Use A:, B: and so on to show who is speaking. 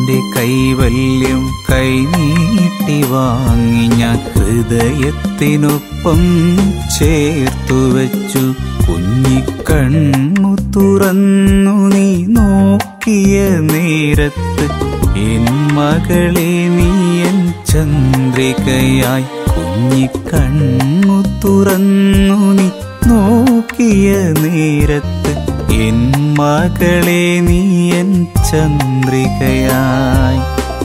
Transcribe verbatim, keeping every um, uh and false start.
A: നിന്റെ കൈവല്യം കൈനീട്ടി വാങ്ങി ഞാൻ ഹൃദയത്തിനൊപ്പം ചേർത്തുവച്ചു. കുഞ്ഞിക്കണ്ണു തുറന്നു നീ നോക്കിയ നേരത്ത് എൻ മകളെ നീ എൻ ചന്ദ്രികയായി. കുഞ്ഞിക്കണ്ണു തുറന്നു നീ നോക്കിയ നേരത്ത് എൻ മകളെ നീ എൻ ചന്ദ്രികയായി.